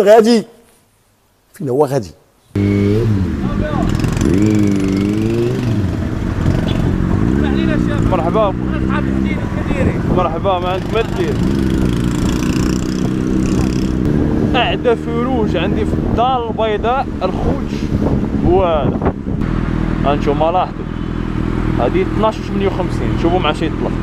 غادي؟ فين هو غادي؟ مرحبا مرحبا، ما عندك ما دير. أعدى فروج عندي في الدار البيضاء الخوج هو هذا. هانتوما لاحظوا هادي 1258، شوفوا مع شي يطلق.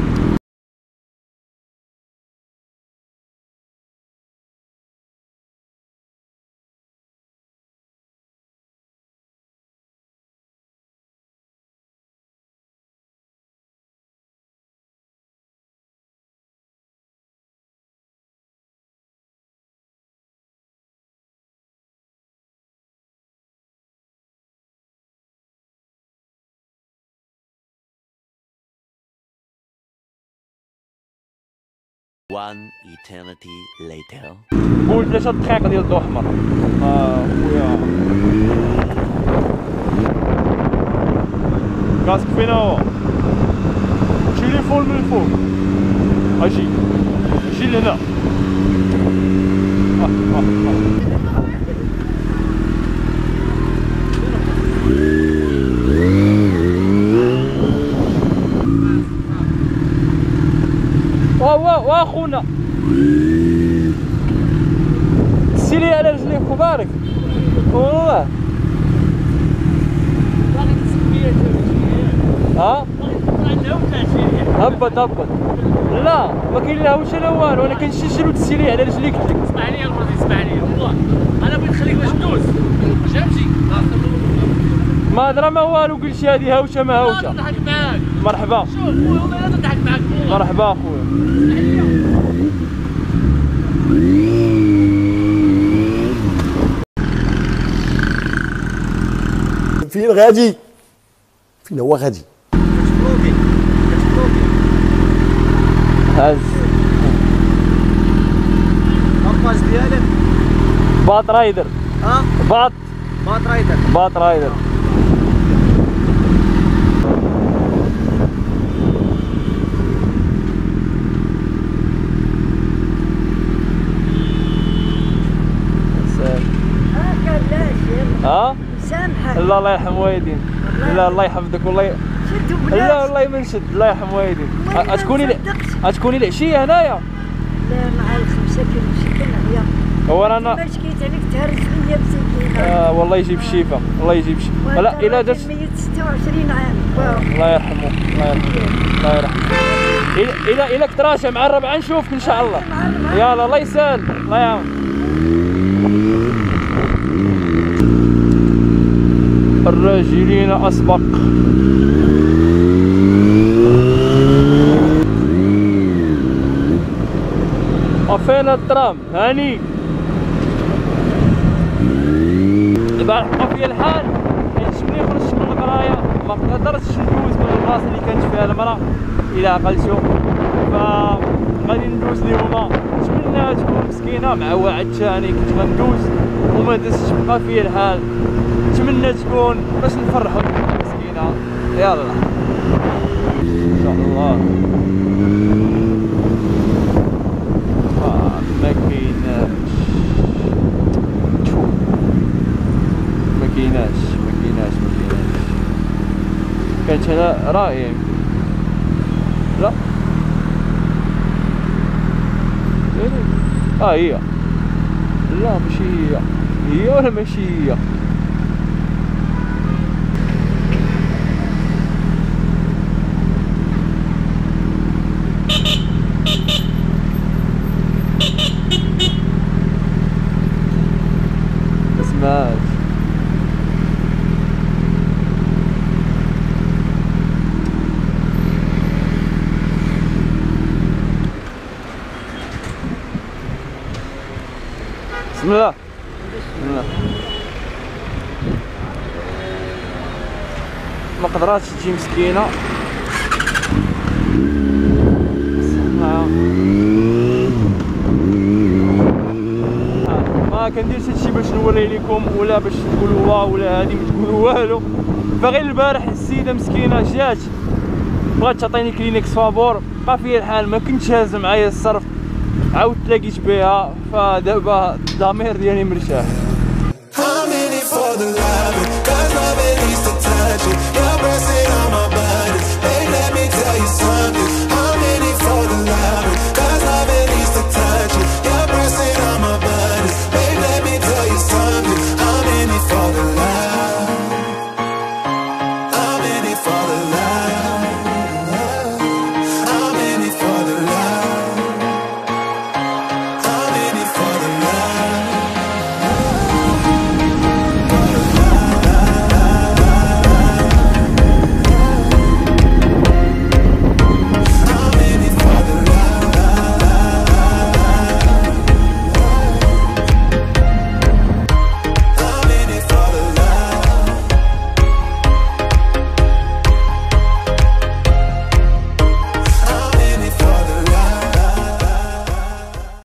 One eternity later. قول 3 دقائق ديال الضوء احمر. خويا كاسك فين هو؟ تليفون من الفوق. اجي لهنا. واخونا سيري على رجليك وبارك والله. ها هبط لا ما كاين لا هوش لا والو، انا كنشيل تسيري على رجليك. اسمع لي البرازيل، اسمع لي والله انا بغيت نخليك باش ندوز فهمتي. ما درا ما والو، قلت هذه هوشه ما هوشه. نضحك معاك مرحبا. شوف خويا والله لا نضحك معاك والله. مرحبا خويا. فين غادي؟ فين هو غادي؟ كتبلوكي هاز الباج ديالك باط رايدر. باط رايدر. ها؟ سامحك. لا الله يرحم والدين. لا الله يحفظك والله. لا والله ما نشد، الله يرحم والدين. غتكوني العشيه هنايا؟ لا مع ال5 كيلو هي. هو رانا باش كيت عليك تهرج ليا مسكينه. والله يجيب الشفاء، الله يجيب الشفاء. لا الا درت ميت 26 عام. الله يرحمه، الله يرحمه. الا كنت راجع مع الربعه نشوفك ان شاء الله. يلا الله يسهل، الله يعاون. الراجلين أسبق. وفين الترام هاني؟ البارح بقى فيا الحال، عجبني خرجت من القرايه ما قدرتش ندوز من البلاصه اللي كانت فيها المرا الى عقلتو، فغادي ندوز اليوم. نتمنى تكون مسكينه مع واحد ثاني كنت غندوز وما دازتش بقى فيا الحال. نتمنى تكون باش نفرحو مسكينه. يلا ان شاء الله. ما كايناش ما كايناش كانت هنا راهي. لا هي لا ماشي هي ولا ماشي هي. اسمعش بسم الله. ما قدراتش تجي مسكينه. ما كنديرش هادشي باش نوري لكم ولا باش تقولوا واو ولا هادي ما تقولوا والو. فغير البارح السيده مسكينه جات بغات تعطيني كلينيكس فابور، بقى فيا الحال ما كنتش هاز معايا الصرف، عاود تلاقيت بها، فدابا الضمير ديالي مرتاح.